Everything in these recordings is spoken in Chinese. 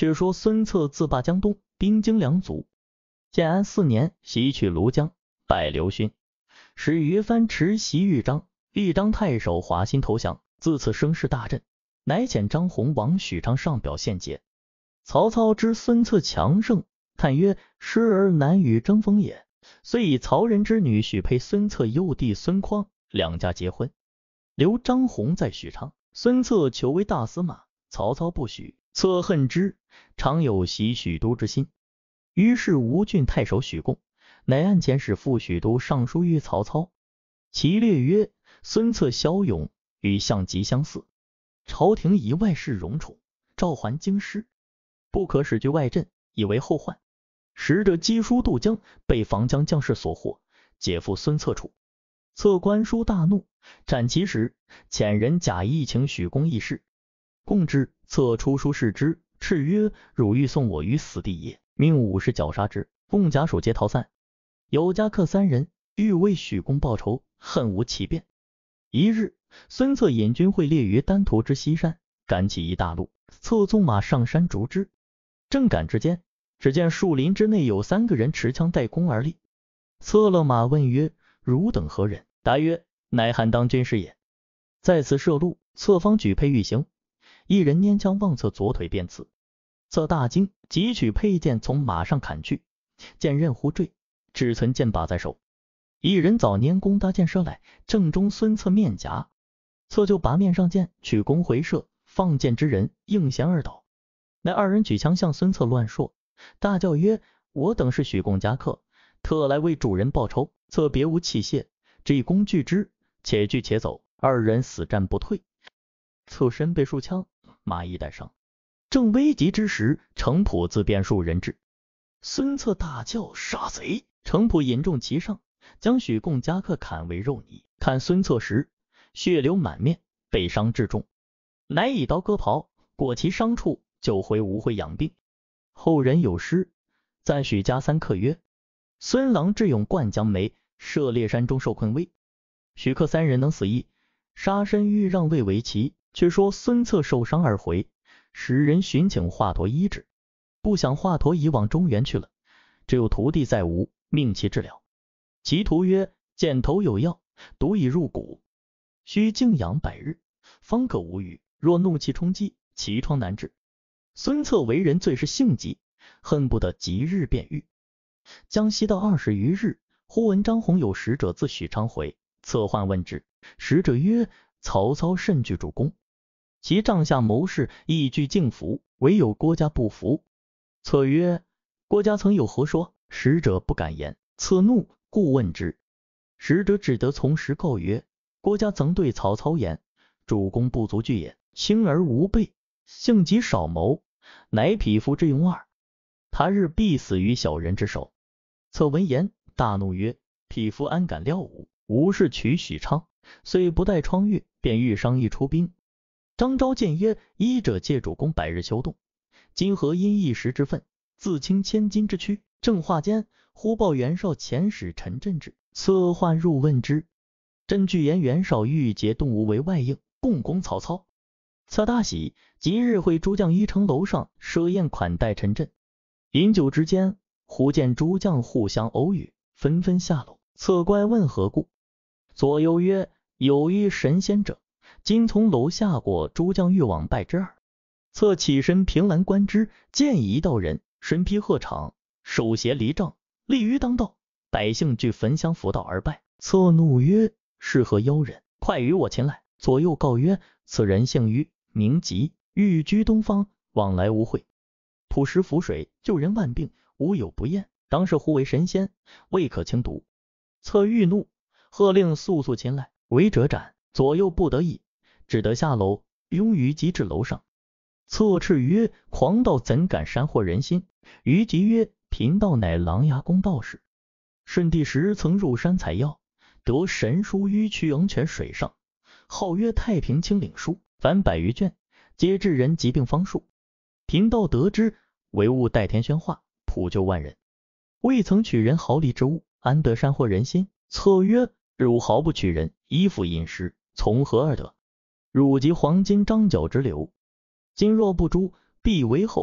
却说孙策自霸江东，兵精粮足。建安4年，袭取庐江，败刘勋，使于藩持袭豫章，豫章太守华歆投降，自此声势大振，乃遣张宏往许昌上表献捷。曹操知孙策强盛，叹曰：失而难与争锋也。遂以曹仁之女许配孙策幼弟孙匡，两家结婚，留张宏在许昌。孙策求为大司马，曹操不许，策恨之，常有袭许都之心。于是吴郡太守许贡乃案遣使赴许都上书于曹操，其略曰：孙策骁勇，与项极相似，朝廷以外事荣宠，召还京师，不可使居外镇，以为后患。使者击书渡江，被防江将士所获，解赴孙策处。策观书大怒，斩其时，遣人假意请许贡议事。贡之，策出书视之，叱曰：汝欲送我于死地也！命武士绞杀之。贡家属皆逃散，有家客3人，欲为许贡报仇，恨无其变。一日，孙策引军会猎于丹徒之西山，赶起一大路，策纵马上山逐之。正赶之间，只见树林之内有3个人持枪带弓而立。策勒马问曰：汝等何人？答曰：乃汉当军师也。在此射路，策方举佩欲行，一人拈枪望策左腿便刺。策大惊，急取佩剑从马上砍去，剑刃忽坠，只存剑把在手。一人早拈弓搭箭射来，正中孙策面颊。策就拔面上箭，取弓回射，放箭之人应弦而倒。那2人举枪向孙策乱说，大叫曰：我等是许贡家客，特来为主人报仇。策别无器械，只以弓拒之，且拒且走。2人死战不退。策身被数枪，马亦带伤。正危急之时，程普自便数人至。孙策大叫：杀贼！程普引众齐上，将许贡家客砍为肉泥。看孙策时，血流满面，被伤至重，乃以刀割袍，裹其伤处，就回无会养病。后人有诗赞许家3客曰：孙郎智勇冠江梅，涉猎山中受困危。许客3人能死役，杀身欲让位为奇。却说孙策受伤而回，时人寻请华佗医治，不想华佗已往中原去了，只有徒弟在吴，命其治疗。其徒曰：箭头有药，毒已入骨，须静养100日，方可无虞。若怒气冲击，其疮难治。孙策为人最是性急，恨不得即日便愈。将西到20余日，忽闻张宏有使者自许昌回，策唤问之。使者曰：曹操甚惧主公，其帐下谋士亦惧敬服，唯有郭嘉不服。策曰：郭嘉曾有何说？使者不敢言。策怒，故问之。使者只得从实告曰：郭嘉曾对曹操言，主公不足惧也，轻而无备，性急少谋，乃匹夫之勇耳。他日必死于小人之手。策闻言，大怒曰：匹夫安敢料吾？吾是取许昌，虽不待疮愈，便欲伤亦出兵。张昭见曰：医者借主公100日休动，今何因一时之愤，自轻千斤之躯？正话间，忽报袁绍遣使陈震至，策唤入问之。震据言袁绍欲结动吴为外应，共攻曹操。策大喜，即日会诸将1城楼上设宴款待陈震。饮酒之间，忽见诸将互相偶语，纷纷下楼。策怪问何故，左右曰：有遇神仙者，今从楼下过，诸将欲往拜之耳。策起身凭栏观之，见一道人，身披鹤氅，手携犁杖，立于当道，百姓俱焚香佛道而拜。策怒曰：是何妖人？快与我前来。左右告曰：此人姓于，名吉，寓居东方，往来无讳，朴实浮水，救人万病，无有不厌。当是忽为神仙，未可轻读。策愈怒，喝令速速前来，违者斩。左右不得已，只得下楼，拥于吉至楼上。策斥曰：狂道怎敢煽惑人心？于吉曰：贫道乃琅琊宫道士，舜帝时曾入山采药，得神书于曲阳泉水上，号曰太平清领书，凡100余卷，皆治人疾病方术。贫道得之，唯物代天宣化，普救万人，未曾取人毫厘之物，安得煽惑人心？策曰：汝毫不取人，衣服饮食，从何而得？汝及黄金张角之流，今若不诛，必为后患。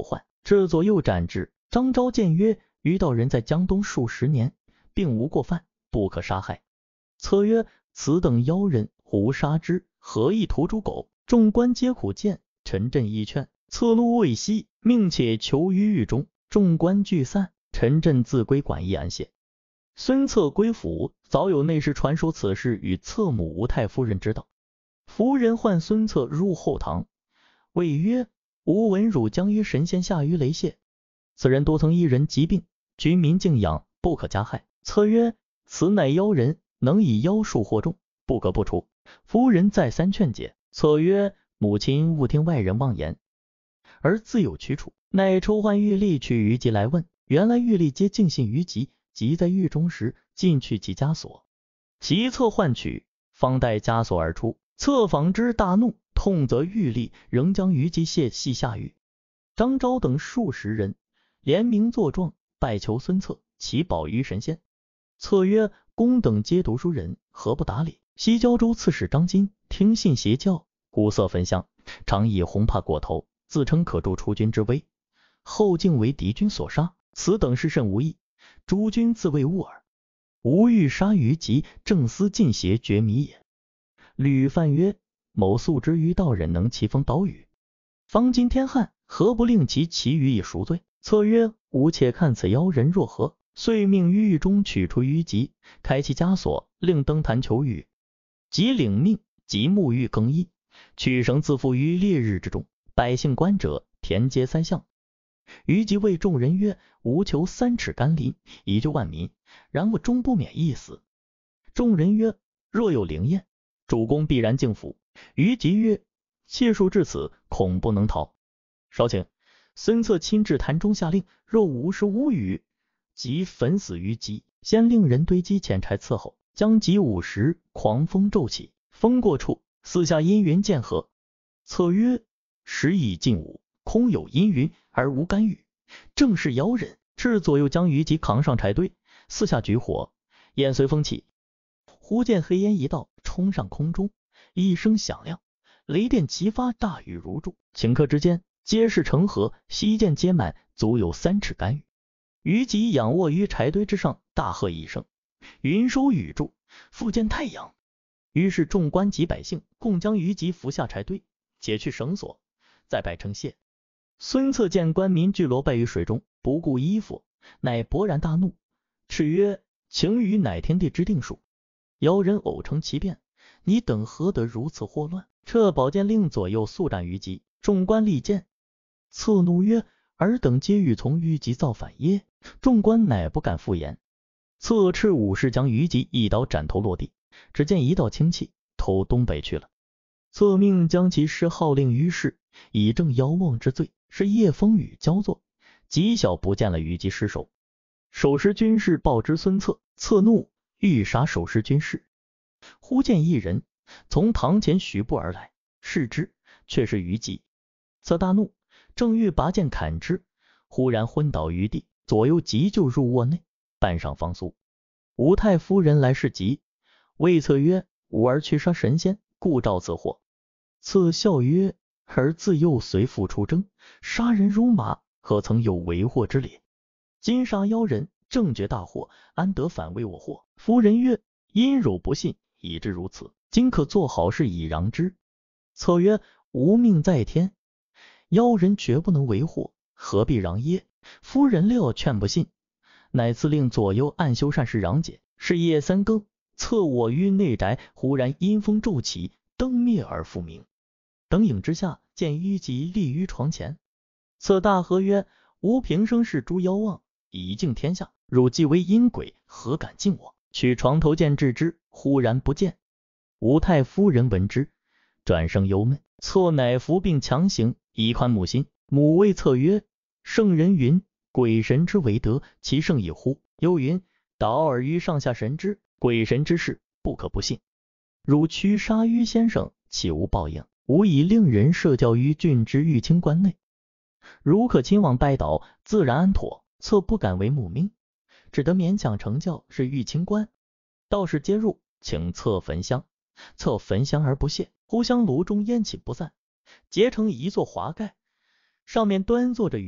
这左右斩之。张昭谏曰：于道人在江东数十年，并无过犯，不可杀害。策曰：此等妖人，胡杀之，何以屠猪狗？众官皆苦谏，陈震一劝，策怒未息，命且囚于狱中。众官俱散，陈震自归馆驿安歇。孙策归府，早有内侍传说此事与策母吴太夫人知道。夫人唤孙策入后堂，谓曰：吾闻汝将于神仙下于雷泄，此人多曾一人疾病，居民敬仰，不可加害。策曰：此乃妖人，能以妖术惑众，不可不除。夫人再三劝解。策曰：母亲勿听外人妄言，而自有去处。乃抽唤狱吏去于吉来问。原来狱吏皆敬信于吉，吉在狱中时，进去其枷锁，其策唤取，方待枷锁而出。策访之大怒，痛责狱吏，仍将于吉卸系下狱。张昭等数十人联名作状，拜求孙策，祈保于神仙。策曰：公等皆读书人，何不达理？西交州刺史张金听信邪教，古色焚香，常以红帕裹头，自称可助出军之威，后竟为敌军所杀。此等事甚无益，诸君自谓误耳。吾欲杀于吉，正思尽邪绝迷也。吕范曰：某素知于道人能奇风岛屿，方今天旱，何不令其余以赎罪？策曰：吾且看此妖人若何。遂命于狱中取出于吉，开其枷锁，令登坛求雨。即领命，即沐浴更衣，取绳自缚于烈日之中。百姓观者，田皆三相。于吉谓众人曰：吾求3尺甘霖，以救万民，然我终不免一死。众人曰：若有灵验，主公必然敬服。于吉曰：切数至此，恐不能逃。稍请。孙策亲至坛中下令，若无事无语，即焚死于吉。先令人堆积浅柴伺候，将吉午时，狂风骤起，风过处，四下阴云渐合。策曰：时已近午，空有阴云而无干雨，正是妖人。至左右将于吉扛上柴堆，四下举火，焰随风起。忽见黑烟一道，冲上空中，一声响亮，雷电齐发，大雨如注。顷刻之间，皆是成河，溪涧皆满，足有3尺干雨。于吉仰卧于柴堆之上，大喝一声，云收雨住，复见太阳。于是众官及百姓共将于吉扶下柴堆，解去绳索，再拜称谢。孙策见官民俱裸拜于水中，不顾衣服，乃勃然大怒，斥曰：晴雨乃天地之定数，妖人偶成其变，你等何得如此祸乱？撤宝剑令左右速斩于吉。众官力谏。策怒曰：尔等皆欲从于吉造反耶？众官乃不敢复言。策斥武士将于吉一刀斩头落地，只见一道清气投东北去了。策命将其尸号令于世，以正妖妄之罪。是夜风雨交作，极小不见了于吉尸首。守尸军士报知孙策，策怒，欲杀守尸军士。忽见一人从堂前许步而来，视之，却是于吉。策大怒，正欲拔剑砍之，忽然昏倒于地，左右急救入卧内，半晌方苏。吴太夫人来视急，谓策曰：吾儿去杀神仙，故招此祸。策笑曰：儿自幼随父出征，杀人如麻，何曾有为祸之理？今杀妖人，正觉大祸，安得反为我祸？夫人曰：因汝不信，以致如此，今可做好事以攘之。策曰：吾命在天，妖人绝不能为祸，何必攘耶？夫人料劝不信，乃赐令左右暗修善事攘解。是夜3更，策卧于内宅，忽然阴风骤起，灯灭而复明。灯影之下，见于吉立于床前。策大喝曰：吾平生是诸妖妄，以敬天下，汝既为阴鬼，何敢敬我？取床头剑制之，忽然不见。吴太夫人闻之，转生忧闷。策乃服病强行，以宽母心。母谓策曰：圣人云，鬼神之为德，其圣也乎？又云，导尔于上下神之，鬼神之事，不可不信。汝驱杀于先生，岂无报应？吾已令人设教于郡之玉清关内，如可亲往拜倒，自然安妥。策不敢为母命，只得勉强成教，是玉清关。道士皆入，请策焚香。策焚香而不谢，忽香炉中烟起不散，结成一座华盖，上面端坐着于吉。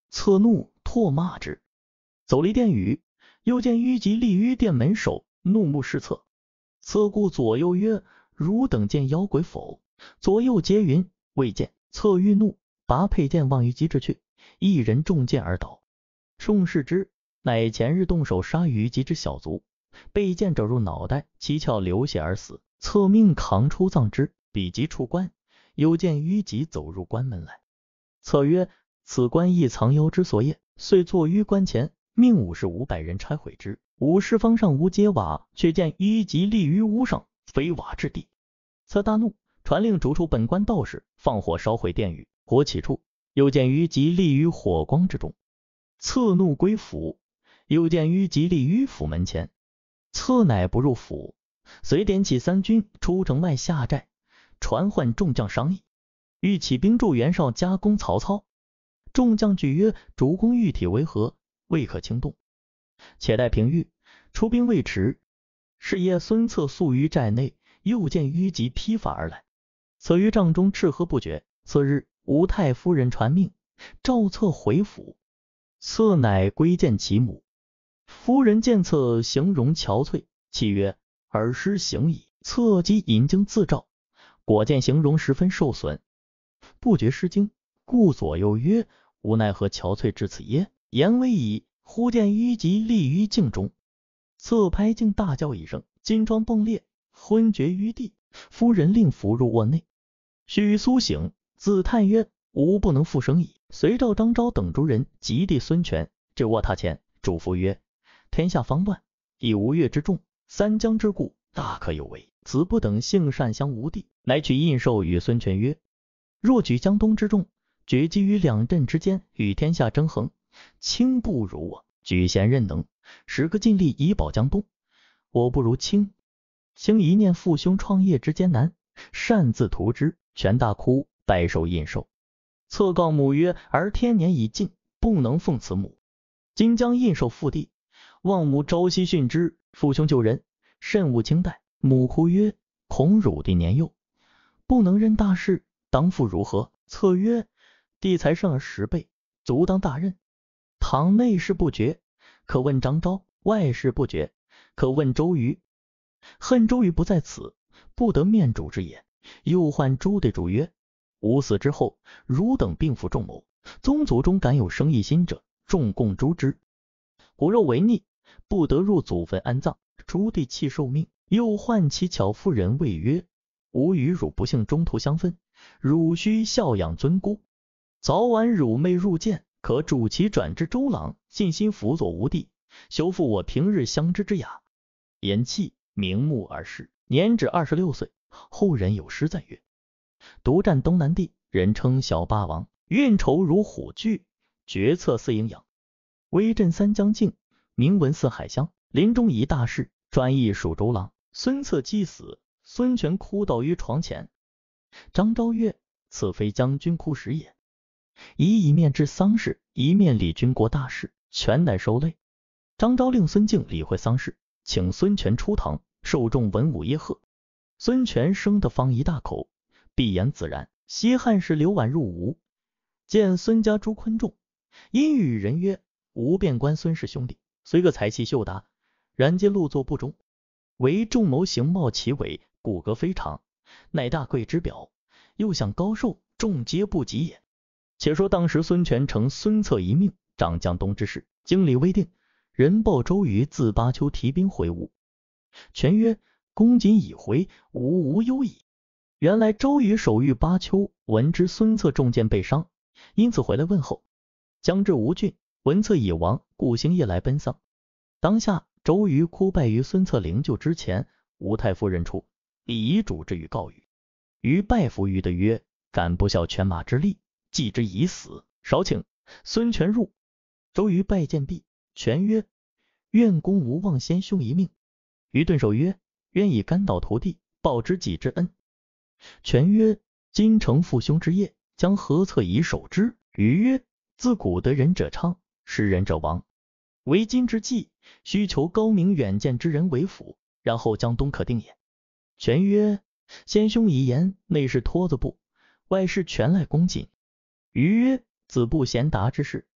侧怒唾骂之。走离殿宇，又见虞吉立于殿门首，怒目视侧。侧顾左右曰：汝等见妖鬼否？左右皆云：未见。侧欲怒，拔佩剑望虞吉之去，一人中箭而倒。众视之，乃前日动手杀虞吉之小卒，被箭折入脑袋，七窍流血而死。侧命扛出葬之。比及出关，又见虞吉走入关门来。侧曰：此关亦藏妖之所业，遂坐于关前，命武士500人拆毁之。武士方上无阶瓦，却见虞吉立于屋上，非瓦之地。侧大怒，传令逐出本关道士，放火烧毁殿宇。火起处，又见虞吉立于火光之中。侧怒归府，又见虞吉立于府门前。侧乃不入府，遂点起3军出城外下寨，传唤众将商议，欲起兵助袁绍加攻曹操。众将举曰：主公玉体为何，未可轻动，且待平狱，出兵未迟。是夜孙策宿于寨内，又见虞吉披发而来，策于帐中斥喝不绝。次日，吴太夫人传命，召策回府。策乃归见其母。夫人见策形容憔悴，泣曰：尔师行矣。策即引经自照，果见形容十分受损，不觉失惊，故左右曰：无奈何憔悴至此耶？言未已，忽见虞吉立于镜中。策拍镜大叫一声，金疮迸裂，昏厥于地。夫人令扶入卧内。许苏醒，自叹曰：吾不能复生矣。遂召张昭等诸人及弟孙权至卧榻前，嘱咐曰：天下方乱，以吴越之众，三江之故，大可有为。子不等幸善相无地，乃取印绶与孙权曰：若举江东之众，决击于两镇之间，与天下争衡，卿不如我，举贤任能，时刻尽力以保江东。我不如卿。卿一念父兄创业之艰难，擅自图之。权大哭，拜受印绶。策告母曰：儿天年已尽，不能奉此母，今将印绶复递，望母朝夕训之，父兄救人，慎勿轻待。母哭曰：恐汝弟年幼，不能任大事，当复如何？策曰：弟才胜10倍，足当大任。倘内事不决，可问张昭；外事不决，可问周瑜。恨周瑜不在此，不得面主之也。又唤诸对主曰：吾死之后，汝等并负众谋，宗族中敢有生一心者，众共诛之。骨肉违逆，不得入祖坟安葬。诸弟弃受命。又唤其巧妇人谓曰：吾与汝不幸中途相分，汝须孝养尊姑，早晚汝妹入见，可助其转至周郎，尽心辅佐吴地，修复我平日相知之雅。言讫，瞑目而逝，年止26岁。后人有诗赞曰：独占东南地，人称小霸王，运筹如虎踞，决策似鹰扬，威震三江境，名闻四海乡。临终遗大事，专议蜀周郎。孙策既死，孙权哭倒于床前。张昭曰：此非将军哭时也。一面治丧事，一面理军国大事，权乃受累。张昭令孙敬理会丧事，请孙权出堂，受众文武耶贺。孙权生得方一大口，闭言自然。西汉时刘琬入吴，见孙家朱昆仲，因与人曰：吴便官孙氏兄弟，虽个才气秀达，然皆路作不中，为众谋形貌奇伟，骨骼非常，乃大贵之表，又想高寿，众皆不及也。且说当时孙权承孙策一命，掌江东之事，经理未定，人报周瑜自巴丘提兵回吴。权曰：公瑾已回，吾无忧矣。原来周瑜守御巴丘，闻知孙策中箭被伤，因此回来问候。将至吴郡，闻策已亡，故星夜来奔丧。当下周瑜哭拜于孙策灵柩之前，吴太夫人出，以遗嘱之语告瑜。瑜拜服于的曰：敢不效犬马之力，继之以死，少请。孙权入，周瑜拜见毕，权曰：愿公无忘先兄一命。瑜顿首曰：愿以肝脑涂地，报之己之恩。权曰：今承父兄之业，将何策以守之？瑜曰：自古得仁者昌，失仁者亡，为今之计，须求高明远见之人为辅，然后江东可定也。权曰：先兄遗言，内是托子部，外是权赖公瑾。瑜曰：子不贤达之事，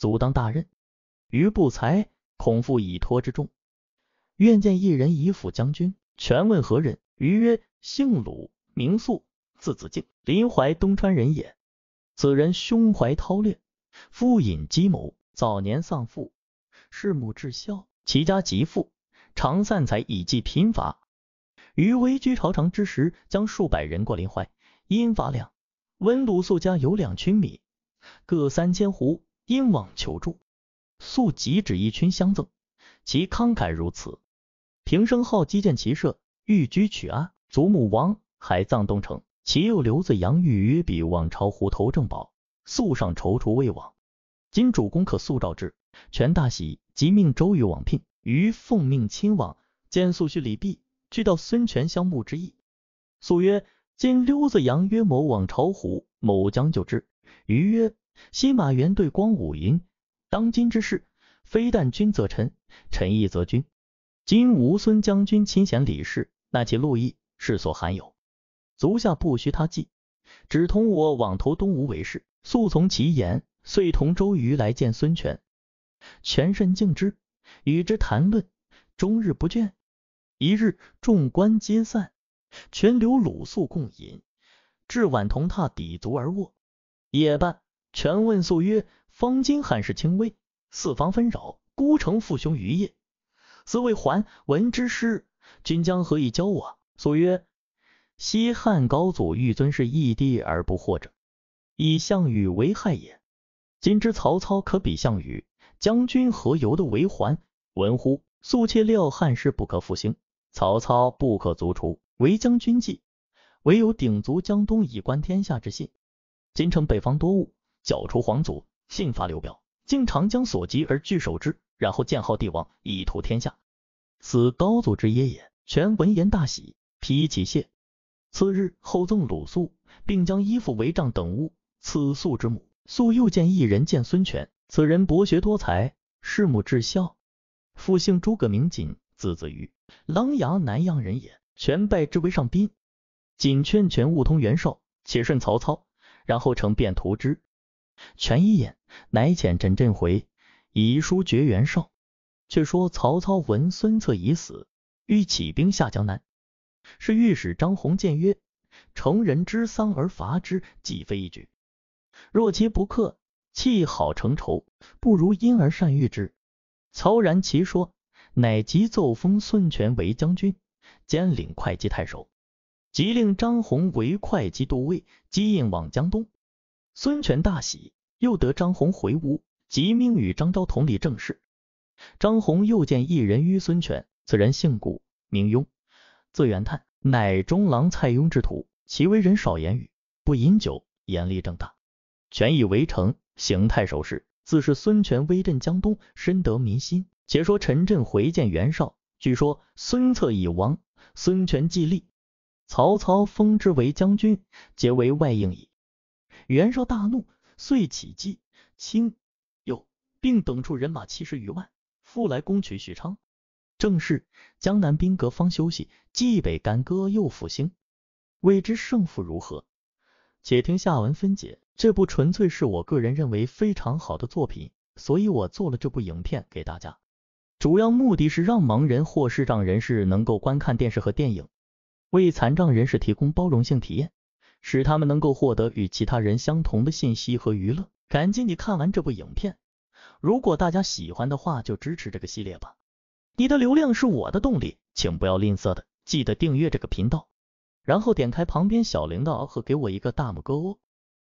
阻当大任，余不才，恐负以托之重，愿见一人以辅将军。权问何人？余曰：姓鲁，名肃，字子敬，临淮东川人也。此人胸怀韬略，父隐机谋，早年丧父，弑母至孝，其家极富，常散财以济贫乏。余为居朝长之时，将数百人过临淮，因乏粮，闻鲁肃家有2群米，各3000斛，因往求助。肃即指1群相赠，其慷慨如此。平生好击剑骑射，寓居曲阿，祖母王海葬东城，其幼刘子杨欲约比往朝湖投正宝，肃上踌躇未往。今主公可肃召之，权大喜，即命周瑜往聘。余奉命亲往，见肃叙礼毕，俱道孙权相慕之意。肃曰：今刘子杨约某往朝湖，某将就之。余曰：西马原对光武云，当今之事，非但君则臣，臣亦则君。今吴孙将军亲贤礼士，纳其禄意，是所罕有。足下不须他计，只同我往投东吴为事。肃从其言，遂同周瑜来见孙权。权甚敬之，与之谈论，终日不倦。一日，众官皆散，权留鲁肃共饮，至晚同榻抵足而卧。夜半，权问肃曰：方今汉室倾危，四方纷扰，孤城父兄于业，思未还，闻之师，君将何以教我？肃曰：西汉高祖欲尊是义帝而不惑者，以项羽为害也。今之曹操可比项羽，将军何由的为还？闻乎？肃切料汉室不可复兴，曹操不可卒除，为将军计，唯有鼎足江东以观天下之信。今乘北方多物，剿除黄祖，信发刘表，经长江所及而据守之，然后建号帝王，以图天下。此高祖之业也。权闻言大喜，披其谢。次日，后赠鲁肃，并将衣服帷帐等物赐肃之母。肃又见一人见孙权，此人博学多才，弑母至孝，父姓诸葛，名瑾，字子瑜，琅琊南阳人也。权拜之为上宾。瑾劝权务通袁绍，且顺曹操，然后乘便图之。权一言，乃遣轸振回，以书绝袁绍。却说曹操闻孙策已死，欲起兵下江南。是御史张宏谏曰：成人之丧而伐之，既非一举。若其不克，弃好成仇，不如因而善御之。曹然其说，乃即奏封孙权为将军，兼领会稽太守，即令张宏为会稽都尉，即引往江东。孙权大喜，又得张宏回吴，即命与张昭同理政事。张宏又见一人于孙权，此人姓顾，名雍，字元叹，乃中郎蔡邕之徒，其为人少言语，不饮酒，严厉正大。权以为城，行太守事，自是孙权威震江东，深得民心。且说陈震回见袁绍，据说孙策已亡，孙权既立，曹操封之为将军，皆为外应矣。袁绍大怒，遂起计，卿、右并等处人马70余万，复来攻取许昌。正是江南兵革方休息，冀北干戈又复兴，未知胜负如何？且听下文分解。这部纯粹是我个人认为非常好的作品，所以我做了这部影片给大家。主要目的是让盲人或视障人士能够观看电视和电影，为残障人士提供包容性体验，使他们能够获得与其他人相同的信息和娱乐。赶紧你看完这部影片，如果大家喜欢的话，就支持这个系列吧。你的流量是我的动力，请不要吝啬的，记得订阅这个频道，然后点开旁边小铃铛和给我一个大拇哥哦。